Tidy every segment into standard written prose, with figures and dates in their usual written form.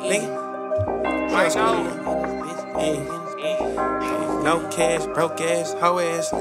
No cash, broke ass, hoe ass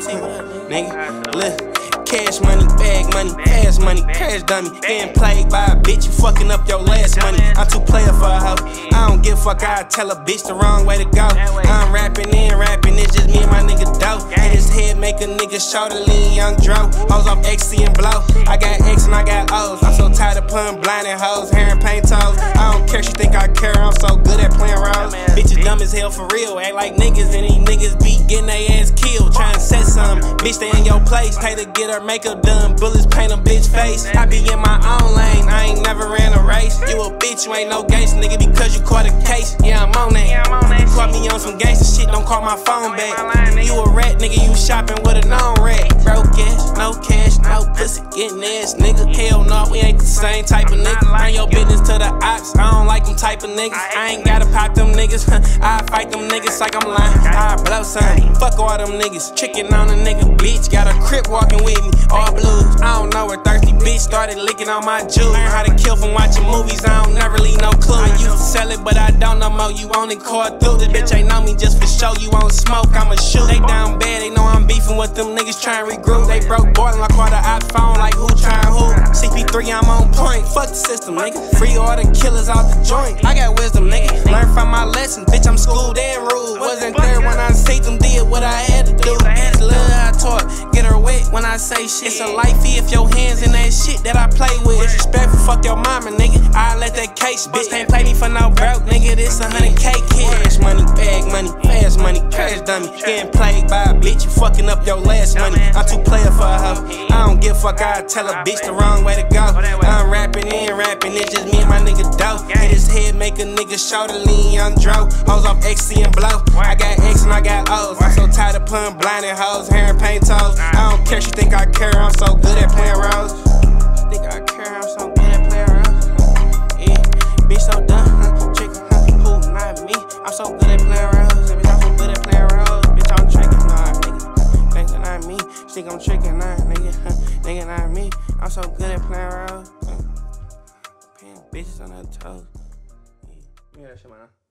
nigga. Look. Cash money, bag money, fast money, crash dummy. Getting played by a bitch, you fucking up your last money. I'm too player for a hoe. I don't give a fuck, I tell a bitch the wrong way to go. I'm rapping, it's just me and my nigga dope. Hit his head, make a nigga shoulder lean, young dro. Hoes off XC and blow. I got X and I got O's. I'm so tired of putting blinded hoes, hair and paint toes. I don't care, she think I care, I'm so good at playing roles. Bitches dumb as hell for real, act like niggas, and these niggas be getting their ass killed. Trying to set something, bitch, they in your place. Pay to get her makeup done, bullets paint a bitch face. I be in my own lane, I ain't never ran a race. You a bitch, you ain't no gangster, nigga, because you caught a case. Yeah, I'm on that. You caught me on some gangster shit, don't call my phone back. You a rat, nigga, you shopping with a known rat. Broke ass, no cash, no pussy, getting ass, nigga. Hell no, we ain't the same type of nigga. Bring your business to the ops, I don't like them type of niggas. I ain't gotta pop them niggas, I fight them niggas like I'm lying. I blow something, fuck all them niggas. Tricking on a nigga, bitch, got a crip walking with me. All blues, I don't know where thirsty bitch started licking on my jewels. Learn how to kill from watching movies, I don't never leave no clue. I used to sell it, but I don't no more. You only call through. This bitch ain't know me just for show. You won't smoke, I'ma shoot. They down bad, they know I'm beefing with them niggas trying to regroup. They broke boiling, I call the op phone like who trying who. CP3, I'm on point. Fuck the system, nigga. Free all the killers out the joint. I got wisdom, nigga. Learn from my lessons, bitch. I'm schooled and rude. Wasn't there when I seen them, did what I had to do. Bitch, love how I talk, get her wet when I say shit. It's a lifey if your hands in that shit that I play with. Disrespectful, fuck your mama, nigga. I let that case, bitch. Can't play me for no broke, nigga. This 100K kid. Cash money, bag money, fast money, crash dummy. Getting played by a bitch, you fucking up your last money. I'm too player for a hoe. I don't give a fuck, I tell a bitch the wrong way to go. I'm rapping, it's just me and my nigga dope. Hit his head, make a nigga shoulder lean, young dro. Hoes off XC and blow. I got X and I got O's. I'm so tired of putting blinded hoes, hair and paint toes. I don't care, she think I care, I'm so good at playing roles. She think I care, I'm so good at playing roles. Yeah, bitch so dumb, chicken, who, not me. I'm so good at playing roles, bitch, I'm so good at playing roles. Bitch, I'm tricking, nah, nigga, nigga, not me. She think I'm tricking, nah, nigga, nigga, not me. I'm so good at playing roles. Paying bitches on her toes. Yeah, that shit, man.